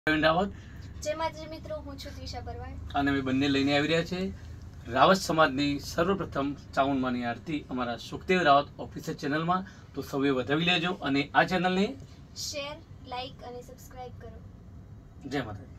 પ્રવીણ રાવત. જય માતાજી મિત્રો, હું છું twisha બરવાડ અને અમે બંને લઈને આવી રહ્યા છે રાવત સમાજની સર્વપ્રથમ ચામુંડમાની આરતી અમારા સુખદેવ રાવત ઓફિશિયલ ચેનલમાં. તો સૌએ વધાવી લેજો અને આ ચેનલને શેર, લાઈક અને સબસ્ક્રાઇબ કરો. જય માતાજી.